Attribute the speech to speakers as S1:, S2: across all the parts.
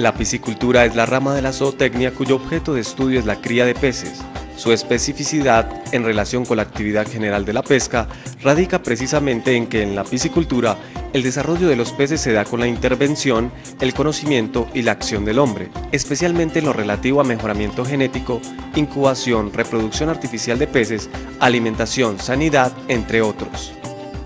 S1: La piscicultura es la rama de la zootecnia cuyo objeto de estudio es la cría de peces. Su especificidad en relación con la actividad general de la pesca radica precisamente en que en la piscicultura el desarrollo de los peces se da con la intervención, el conocimiento y la acción del hombre, especialmente en lo relativo a mejoramiento genético, incubación, reproducción artificial de peces, alimentación, sanidad, entre otros.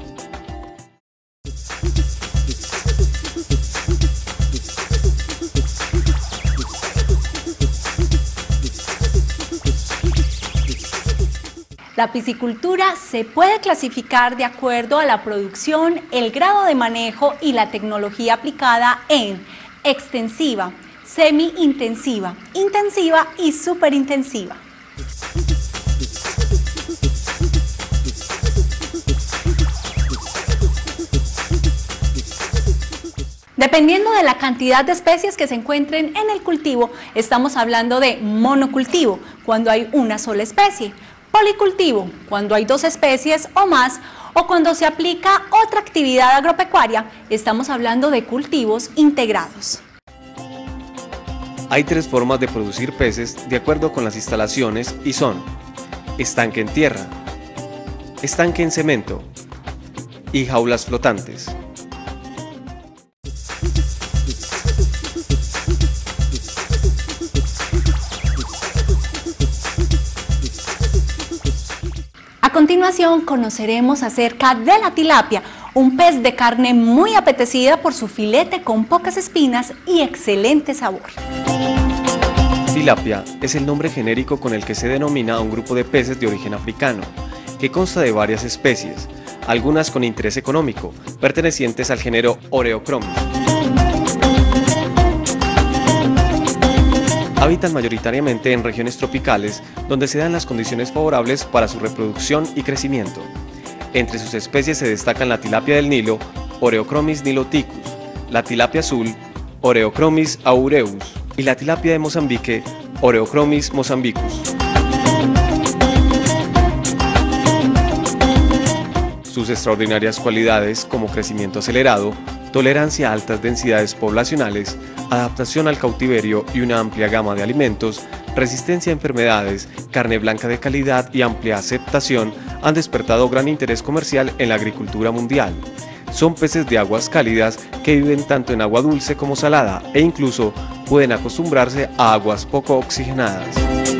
S2: La piscicultura se puede clasificar de acuerdo a la producción, el grado de manejo y la tecnología aplicada en extensiva, semi-intensiva, intensiva y superintensiva. Dependiendo de la cantidad de especies que se encuentren en el cultivo, estamos hablando de monocultivo, cuando hay una sola especie. Policultivo, cuando hay dos especies o más, o cuando se aplica otra actividad agropecuaria, estamos hablando de cultivos integrados.
S1: Hay tres formas de producir peces de acuerdo con las instalaciones y son estanque en tierra, estanque en cemento y jaulas flotantes.
S2: A continuación conoceremos acerca de la tilapia, un pez de carne muy apetecida por su filete con pocas espinas y excelente sabor.
S1: Tilapia es el nombre genérico con el que se denomina a un grupo de peces de origen africano, que consta de varias especies, algunas con interés económico, pertenecientes al género Oreochromis. Habitan mayoritariamente en regiones tropicales, donde se dan las condiciones favorables para su reproducción y crecimiento. Entre sus especies se destacan la tilapia del Nilo, Oreochromis niloticus, la tilapia azul, Oreochromis aureus, y la tilapia de Mozambique, Oreochromis mozambicus. Sus extraordinarias cualidades como crecimiento acelerado, tolerancia a altas densidades poblacionales, adaptación al cautiverio y una amplia gama de alimentos, resistencia a enfermedades, carne blanca de calidad y amplia aceptación han despertado gran interés comercial en la agricultura mundial. Son peces de aguas cálidas que viven tanto en agua dulce como salada e incluso pueden acostumbrarse a aguas poco oxigenadas.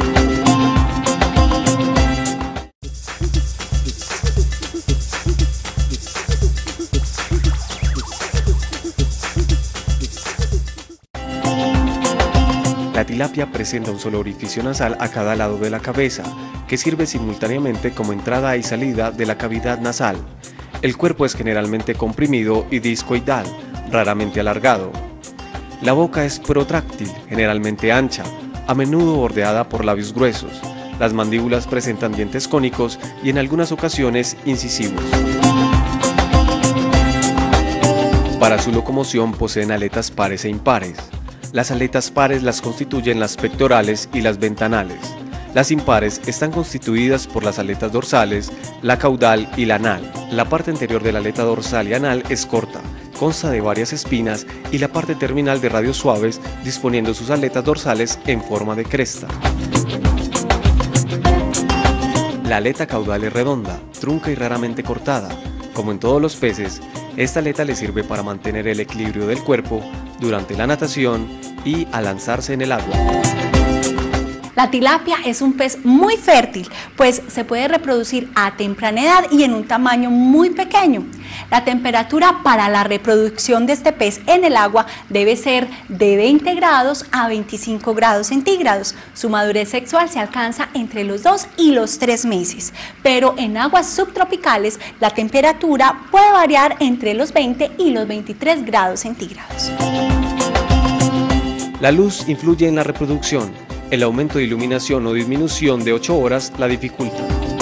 S1: La tilapia presenta un solo orificio nasal a cada lado de la cabeza, que sirve simultáneamente como entrada y salida de la cavidad nasal. El cuerpo es generalmente comprimido y discoidal, raramente alargado. La boca es protráctil, generalmente ancha, a menudo bordeada por labios gruesos. Las mandíbulas presentan dientes cónicos y en algunas ocasiones incisivos. Para su locomoción poseen aletas pares e impares. Las aletas pares las constituyen las pectorales y las ventanales. Las impares están constituidas por las aletas dorsales, la caudal y la anal. La parte anterior de la aleta dorsal y anal es corta, consta de varias espinas y la parte terminal de radios suaves, disponiendo sus aletas dorsales en forma de cresta. La aleta caudal es redonda, trunca y raramente cortada. Como en todos los peces, esta aleta le sirve para mantener el equilibrio del cuerpo durante la natación y al lanzarse en el agua.
S2: La tilapia es un pez muy fértil, pues se puede reproducir a temprana edad y en un tamaño muy pequeño. La temperatura para la reproducción de este pez en el agua debe ser de 20 grados a 25 grados centígrados. Su madurez sexual se alcanza entre los 2 y los 3 meses, pero en aguas subtropicales la temperatura puede variar entre los 20 y los 23 grados centígrados.
S1: La luz influye en la reproducción. El aumento de iluminación o disminución de 8 horas la dificulta.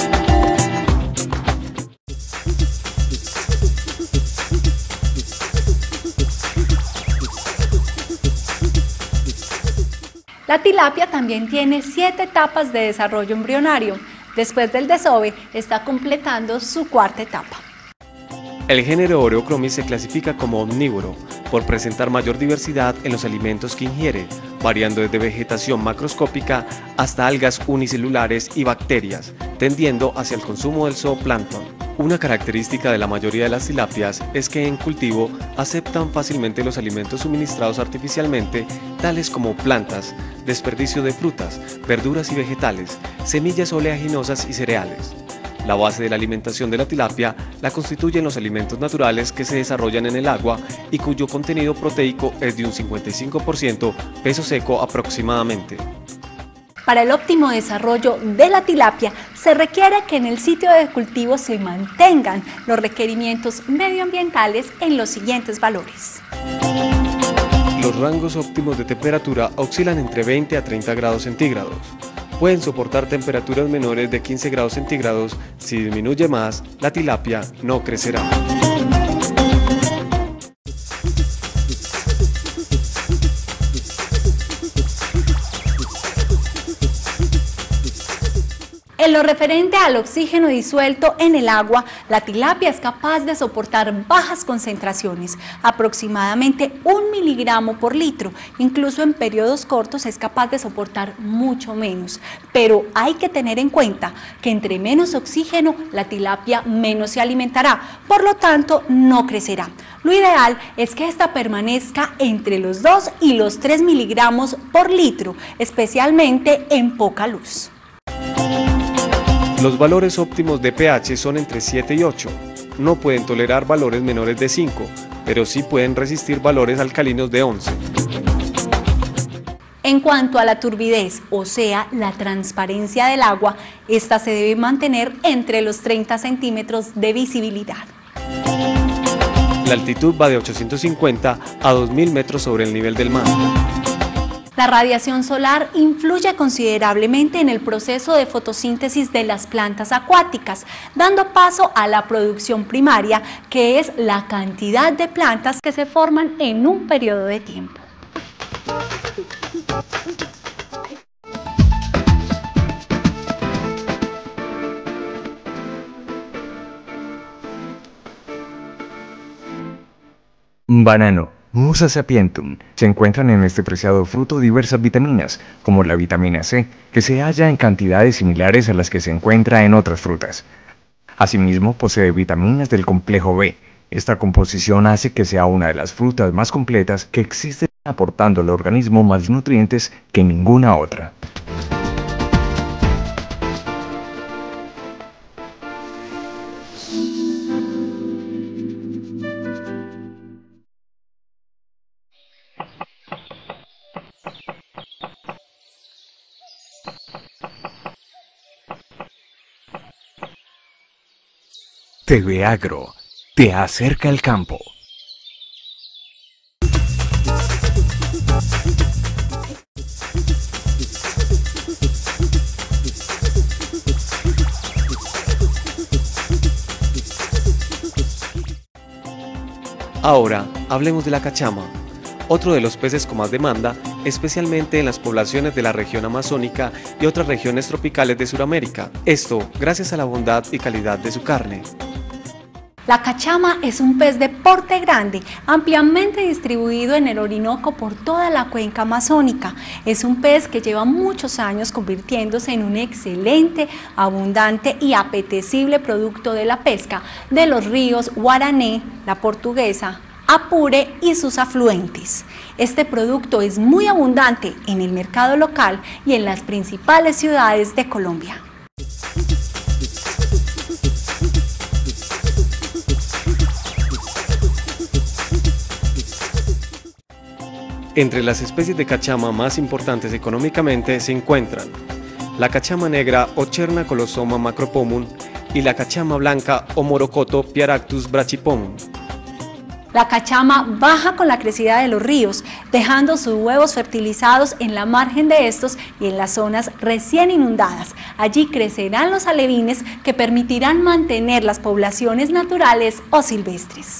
S2: La tilapia también tiene 7 etapas de desarrollo embrionario. Después del desove, está completando su cuarta etapa.
S1: El género Oreochromis se clasifica como omnívoro, por presentar mayor diversidad en los alimentos que ingiere, variando desde vegetación macroscópica hasta algas unicelulares y bacterias, tendiendo hacia el consumo del zooplancton. Una característica de la mayoría de las tilapias es que en cultivo aceptan fácilmente los alimentos suministrados artificialmente, tales como plantas, desperdicio de frutas, verduras y vegetales, semillas oleaginosas y cereales. La base de la alimentación de la tilapia la constituyen los alimentos naturales que se desarrollan en el agua y cuyo contenido proteico es de un 55%, peso seco aproximadamente.
S2: Para el óptimo desarrollo de la tilapia se requiere que en el sitio de cultivo se mantengan los requerimientos medioambientales en los siguientes valores.
S1: Los rangos óptimos de temperatura oscilan entre 20 a 30 grados centígrados. Pueden soportar temperaturas menores de 15 grados centígrados. Si disminuye más, la tilapia no crecerá.
S2: En lo referente al oxígeno disuelto en el agua, la tilapia es capaz de soportar bajas concentraciones, aproximadamente 1 miligramo por litro. Incluso en periodos cortos es capaz de soportar mucho menos. Pero hay que tener en cuenta que entre menos oxígeno, la tilapia menos se alimentará, por lo tanto no crecerá. Lo ideal es que esta permanezca entre los 2 y los 3 miligramos por litro, especialmente en poca luz.
S1: Los valores óptimos de pH son entre 7 y 8. No pueden tolerar valores menores de 5, pero sí pueden resistir valores alcalinos de 11.
S2: En cuanto a la turbidez, o sea, la transparencia del agua, esta se debe mantener entre los 30 centímetros de visibilidad.
S1: La altitud va de 850 a 2000 metros sobre el nivel del mar.
S2: La radiación solar influye considerablemente en el proceso de fotosíntesis de las plantas acuáticas, dando paso a la producción primaria, que es la cantidad de plantas que se forman en un periodo de tiempo.
S3: Banano, Musa sapientum. Se encuentran en este preciado fruto diversas vitaminas, como la vitamina C, que se halla en cantidades similares a las que se encuentra en otras frutas. Asimismo, posee vitaminas del complejo B. Esta composición hace que sea una de las frutas más completas que existen, aportando al organismo más nutrientes que ninguna otra.
S4: TV Agro te acerca al campo.
S1: Ahora hablemos de la cachama, otro de los peces con más demanda, especialmente en las poblaciones de la región amazónica y otras regiones tropicales de Sudamérica. Esto gracias a la bondad y calidad de su carne.
S2: La cachama es un pez de porte grande, ampliamente distribuido en el Orinoco por toda la cuenca amazónica. Es un pez que lleva muchos años convirtiéndose en un excelente, abundante y apetecible producto de la pesca de los ríos Guarané, la Portuguesa, Apure y sus afluentes. Este producto es muy abundante en el mercado local y en las principales ciudades de Colombia.
S1: Entre las especies de cachama más importantes económicamente se encuentran la cachama negra Ocherna colosoma macropomum y la cachama blanca Omorocoto piaractus brachypomum.
S2: La cachama baja con la crecida de los ríos, dejando sus huevos fertilizados en la margen de estos y en las zonas recién inundadas. Allí crecerán los alevines que permitirán mantener las poblaciones naturales o silvestres.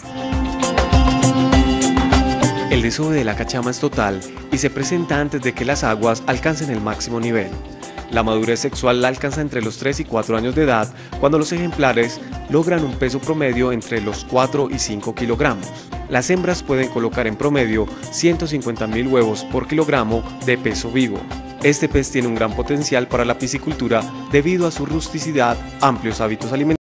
S1: El desove de la cachama es total y se presenta antes de que las aguas alcancen el máximo nivel. La madurez sexual la alcanza entre los 3 y 4 años de edad, cuando los ejemplares logran un peso promedio entre los 4 y 5 kilogramos. Las hembras pueden colocar en promedio 150.000 huevos por kilogramo de peso vivo. Este pez tiene un gran potencial para la piscicultura debido a su rusticidad, amplios hábitos alimentarios